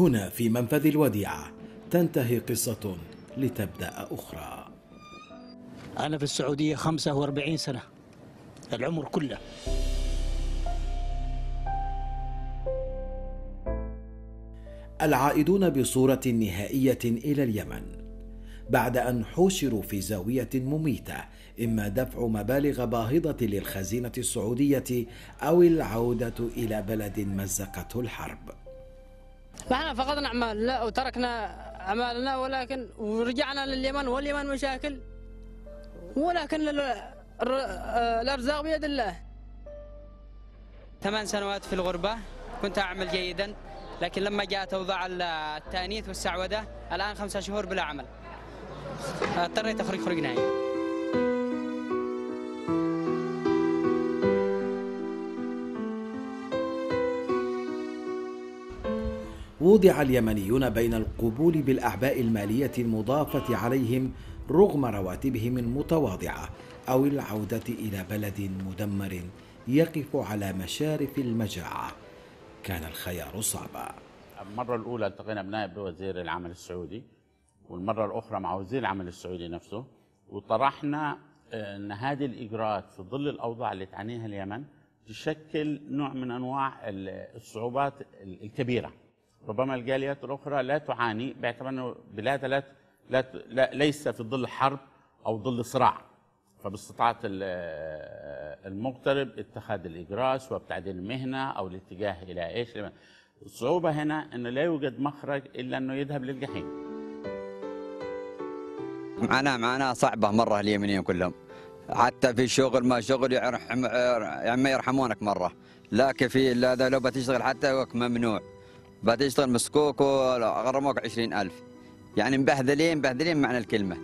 هنا في منفذ الوديعة تنتهي قصة لتبدأ أخرى. أنا في السعودية 45 سنة، العمر كله. العائدون بصورة نهائية إلى اليمن بعد أن حوشروا في زاوية مميتة، إما دفع مبالغ باهظة للخزينة السعودية أو العودة إلى بلد مزقته الحرب. نحن فقدنا أعمالنا وتركنا أعمالنا، ولكن ورجعنا لليمن، واليمن مشاكل، ولكن الأرزاق بيد الله. 8 سنوات في الغربة كنت أعمل جيدا، لكن لما جاءت أوضاع التأنيث والسعودة الآن 5 شهور بلا عمل، اضطريت أخرج خروج نهائي. وضع اليمنيون بين القبول بالأعباء المالية المضافة عليهم رغم رواتبهم المتواضعة أو العودة إلى بلد مدمر يقف على مشارف المجاعة. كان الخيار صعبا. المرة الأولى التقينا بنائب وزير العمل السعودي، والمرة الأخرى مع وزير العمل السعودي نفسه، وطرحنا أن هذه الإجراءات في ظل الأوضاع اللي تعانيها اليمن تشكل نوع من أنواع الصعوبات الكبيرة. ربما الجاليات الأخرى لا تعاني باعتبار أن بلادها ليس في ظل حرب أو ظل صراع، فباستطاعة المغترب اتخاذ الإجراء سواء بتعديل المهنة أو الاتجاه إلى إيش. الصعوبة هنا أنه لا يوجد مخرج إلا أنه يذهب للجحيم. معنا صعبة مرة اليمنيين كلهم، حتى في شغل ما شغل يعني ما يرحمونك مرة، لكن في لو بتشتغل حتى ممنوع، بتشتغل مسكوك وغرموك 20,000، يعني مبهذلين معنى الكلمة.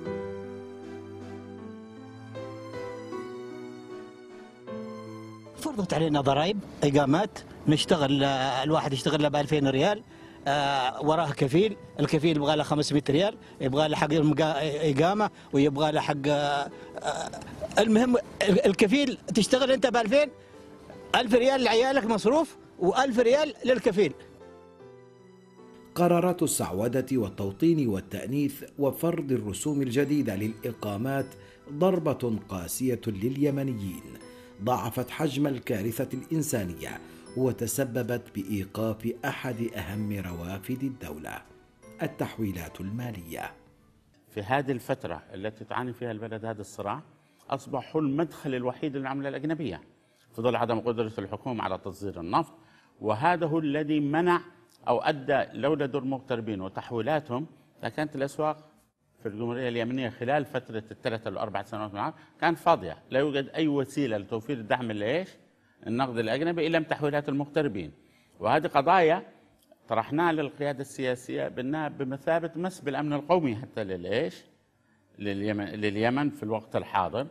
فرضت علينا ضرائب، إقامات، نشتغل، الواحد يشتغل له ب 2000 ريال، وراه كفيل، الكفيل يبغى له 500 ريال، يبغى له حق إقامة، ويبغى له حق المهم الكفيل تشتغل أنت ب 2000، 1000 ريال لعيالك مصروف و1000 ريال للكفيل. قرارات السعودة والتوطين والتأنيث وفرض الرسوم الجديدة للإقامات ضربة قاسية لليمنيين، ضاعفت حجم الكارثة الإنسانية وتسببت بإيقاف أحد أهم روافد الدولة، التحويلات المالية. في هذه الفترة التي تعاني فيها البلد هذا الصراع، أصبح هو المدخل الوحيد للعملة الأجنبية في ظل عدم قدرة الحكومة على تصدير النفط، وهذا هو الذي منع أو أدى لولا دور المغتربين وتحويلاتهم لكانت الأسواق في الجمهورية اليمنية خلال فترة ال3 أو 4 سنوات معه كانت فاضية، لا يوجد أي وسيلة لتوفير الدعم الإيش؟ النقد الأجنبي إلا من تحويلات المغتربين. وهذه قضايا طرحناها للقيادة السياسية بأنها بمثابة مس بالأمن القومي حتى للإيش؟ لليمن في الوقت الحاضر.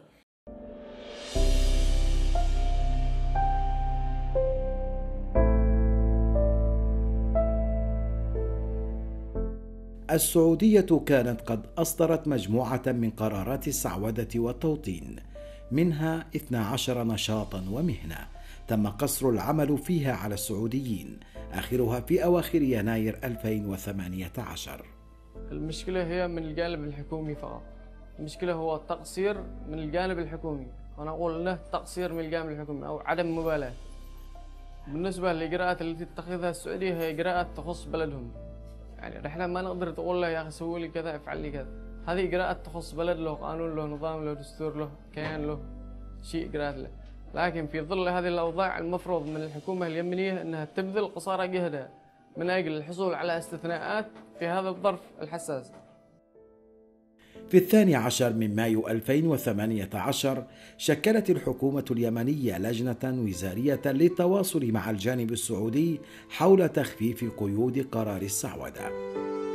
السعودية كانت قد أصدرت مجموعة من قرارات السعودة والتوطين، منها 12 نشاطا ومهنة تم قصر العمل فيها على السعوديين، آخرها في أواخر يناير 2018. المشكلة هي من الجانب الحكومي فقط، المشكلة هو التقصير من الجانب الحكومي، أنا أقول أنه تقصير من الجانب الحكومي أو عدم مبالاة. بالنسبة للإجراءات التي تتخذها السعودية هي إجراءات تخص بلدهم، يعني احنا ما نقدر تقول له يا اخي سوي لي كذا افعل لي كذا، هذه اجراءات تخص بلد، له قانون، له نظام، له دستور، له كيان، له شيء اجراءات له. لكن في ظل هذه الاوضاع المفروض من الحكومه اليمنيه انها تبذل قصارى جهدها من اجل الحصول على استثناءات في هذا الظرف الحساس. في 12 من مايو 2018 شكلت الحكومة اليمنية لجنة وزارية للتواصل مع الجانب السعودي حول تخفيف قيود قرار السعودة.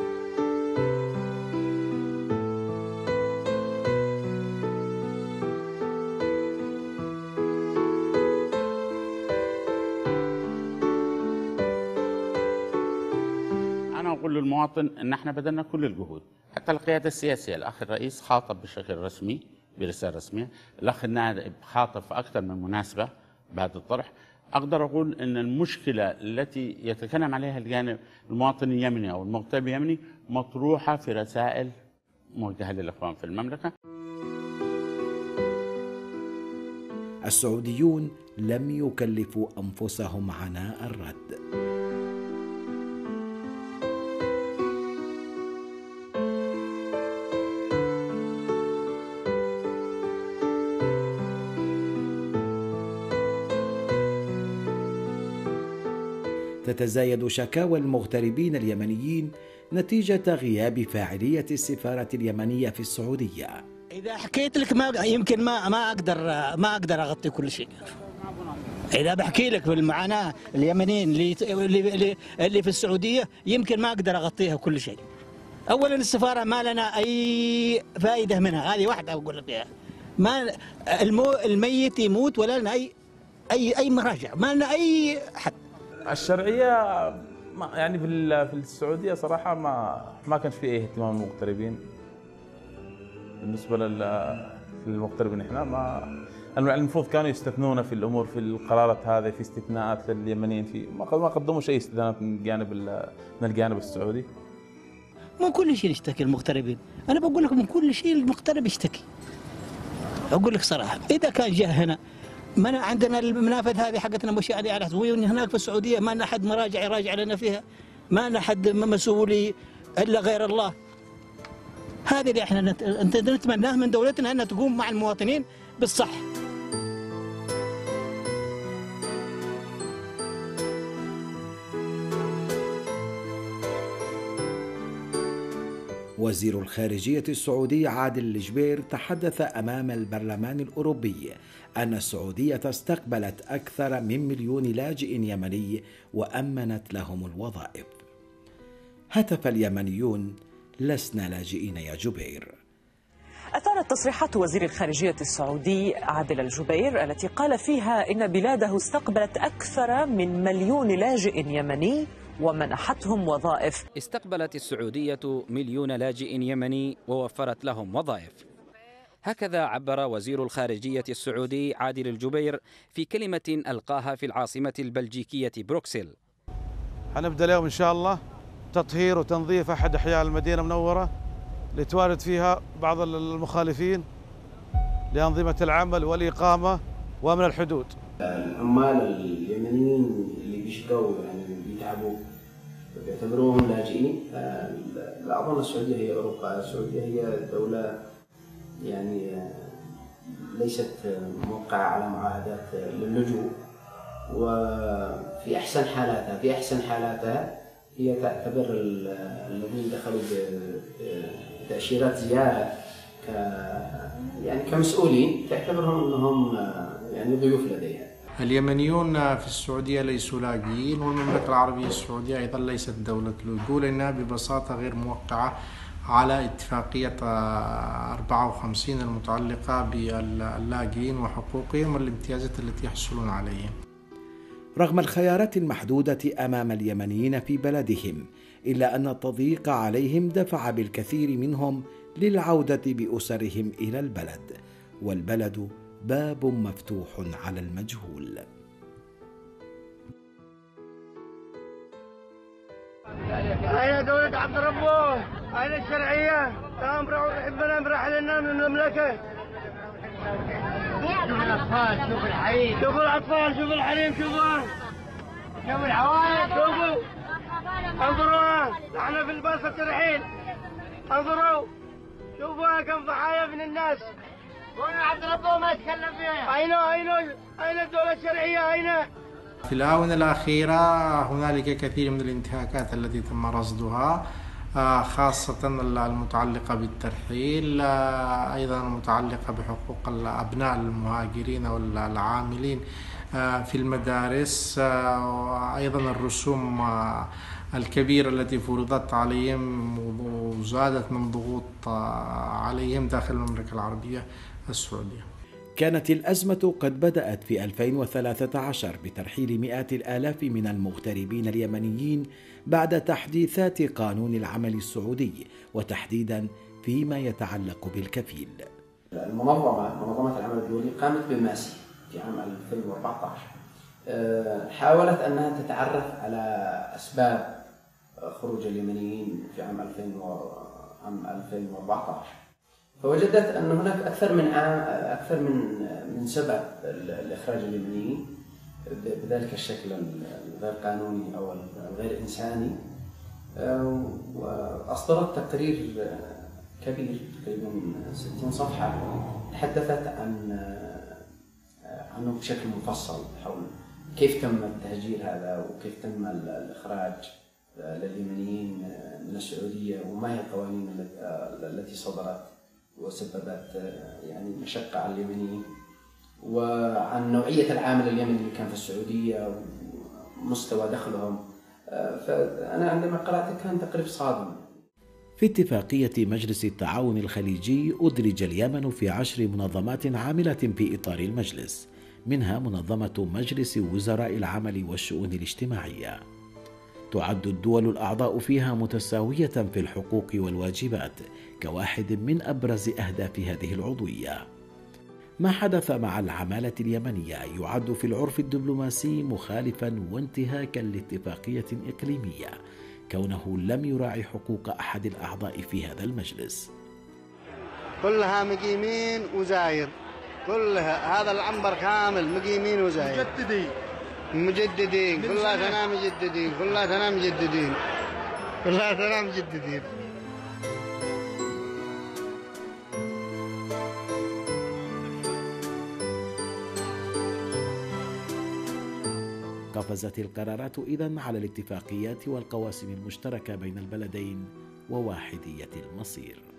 أنا أقول للمواطن أن احنا بذلنا كل الجهود، حتى القيادة السياسية، الأخ الرئيس خاطب بشكل رسمي برسالة رسمية، الأخ النائب خاطب في أكثر من مناسبة بهذا الطرح، أقدر أقول أن المشكلة التي يتكلم عليها الجانب المواطن اليمني أو المغترب اليمني مطروحة في رسائل موجهة للإخوان في المملكة. السعوديون لم يكلفوا أنفسهم عناء الرد. تتزايد شكاوى المغتربين اليمنيين نتيجة غياب فاعلية السفارة اليمنية في السعودية. إذا حكيت لك يمكن ما أقدر أغطي كل شيء. إذا بحكي لك بالمعاناة اليمنيين اللي في السعودية يمكن ما أقدر أغطيها كل شيء. أولا السفارة ما لنا أي فائدة منها، هذه واحدة أقول لك إياها. ما الميت يموت ولا لنا أي مراجع، ما لنا أي حد. الشرعية يعني في السعودية صراحة ما كانش في أي اهتمام بالمغتربين. بالنسبة للمغتربين احنا المفروض كانوا يستثنونا في الأمور، في القرارات هذه، في استثناءات لليمنيين، ما قدموش أي استثناءات من الجانب السعودي. مو كل شيء يشتكي المغتربين، أنا بقول لك من كل شيء المغترب يشتكي. أقول لك صراحة إذا كان جاء هنا ما عندنا المنافذ هذه حقتنا مش على هناك في السعودية ما لنا حد مراجع يراجع لنا فيها، ما لنا حد مسؤولي إلا غير الله. هذه اللي احنا نتمناه من دولتنا أنها تقوم مع المواطنين بالصح. وزير الخارجية السعودي عادل الجبير تحدث أمام البرلمان الأوروبي أن السعودية استقبلت أكثر من 1,000,000 لاجئ يمني وأمنت لهم الوظائف. هتف اليمنيون: لسنا لاجئين يا جبير. أثارت تصريحات وزير الخارجية السعودي عادل الجبير التي قال فيها إن بلاده استقبلت أكثر من 1,000,000 لاجئ يمني ومنحتهم وظائف. استقبلت السعودية 1,000,000 لاجئ يمني ووفرت لهم وظائف. هكذا عبر وزير الخارجية السعودي عادل الجبير في كلمة ألقاها في العاصمة البلجيكية بروكسل. هنبدأ اليوم إن شاء الله تطهير وتنظيف أحد أحياء المدينة المنورة لتوارد فيها بعض المخالفين لأنظمة العمل والإقامة وأمن الحدود. العمال اليمنيين اللي بيشتغلوا يعني بيتعبوا بيعتبروهم لاجئين. لا أظن السعودية هي أوروبا، السعودية هي دولة يعني ليست موقعة على معاهدات للجوء، وفي أحسن حالاتها هي تعتبر الذين دخلوا بتأشيرات زيارة يعني كمسؤولين، تعتبرهم أنهم يعني ضيوف لديها. اليمنيون في السعودية ليسوا لاجئين، والمملكة العربية السعودية أيضا ليست دولة لجوء، لأنها ببساطة غير موقعة على اتفاقية 54 المتعلقة باللاجئين وحقوقهم والامتيازات التي يحصلون عليها. رغم الخيارات المحدودة أمام اليمنيين في بلدهم، إلا أن التضييق عليهم دفع بالكثير منهم للعودة بأسرهم إلى البلد، والبلد باب مفتوح على المجهول. أين دولة عبد ربه؟ أين الشرعية؟ ربنا مرحل لنا من المملكة. شوف الأطفال، شوف الحريم، شوفوا الأطفال، شوفوا الحريم، شوفوا العوائل، شوفوا انظروا، نحن في الباص الترحيل، انظروا شوفوا كم ضحايا من الناس. وين عبد ربه ما يتكلم فيها؟ أين الدولة الشرعية؟ أين؟ في الآونة الأخيرة هنالك كثير من الانتهاكات التي تم رصدها، خاصة المتعلقة بالترحيل، أيضا المتعلقة بحقوق الأبناء المهاجرين والعاملين في المدارس، أيضا الرسوم الكبيرة التي فرضت عليهم وزادت من ضغوط عليهم داخل المملكة العربية السعودية. كانت الأزمة قد بدأت في 2013 بترحيل مئات الآلاف من المغتربين اليمنيين بعد تحديثات قانون العمل السعودي، وتحديدا فيما يتعلق بالكفيل. منظمة العمل الدولي قامت بماسي في عام 2014 حاولت أنها تتعرف على أسباب خروج اليمنيين في عام 2014، فوجدت أن هناك أكثر من سبب لإخراج اليمنيين بذلك الشكل الغير قانوني أو الغير إنساني. وأصدرت تقرير كبير تقريبا 60 صفحة تحدثت عنه بشكل مفصل حول كيف تم التهجير هذا وكيف تم الإخراج لليمنيين من السعودية، وما هي القوانين التي صدرت وسببت يعني مشقة على اليمنيين، وعن نوعية العامل اليمني اللي كان في السعودية ومستوى دخلهم. فأنا عندما قرأته كان تقريب صادم. في اتفاقية مجلس التعاون الخليجي أدرج اليمن في 10 منظمات عاملة في إطار المجلس، منها منظمة مجلس وزراء العمل والشؤون الاجتماعية. تعد الدول الأعضاء فيها متساوية في الحقوق والواجبات كواحد من أبرز أهداف هذه العضوية. ما حدث مع العمالة اليمنية يعد في العرف الدبلوماسي مخالفا وانتهاكا لاتفاقية إقليمية، كونه لم يراعي حقوق أحد الأعضاء في هذا المجلس. كلها مقيمين وزاير، كلها هذا العنبر كامل مقيمين وزاير، مجددين كلها ثنا مجددين، كلها ثنا مجددين، كلها ثنا مجددين. قفزت القرارات إذن على الاتفاقيات والقواسم المشتركة بين البلدين وواحدية المصير.